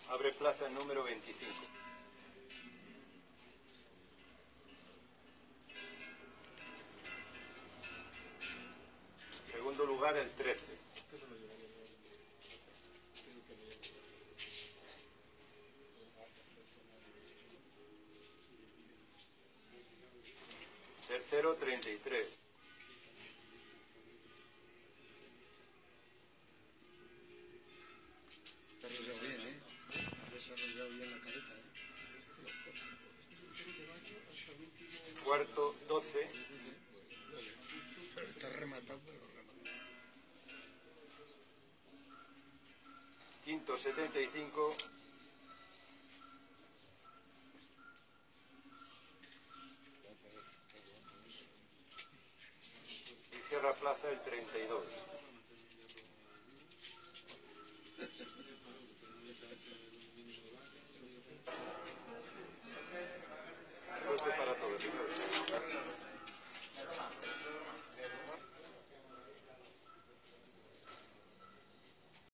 Abre plaza el número 25. Segundo lugar, el 13. Tercero, 33. Te has desarrollado bien, ¿eh? Has desarrollado bien la careta, ¿eh? Cuarto, 12. Pero estás rematando, pero rematando. Quinto, 75. Y cierra plaza el 32.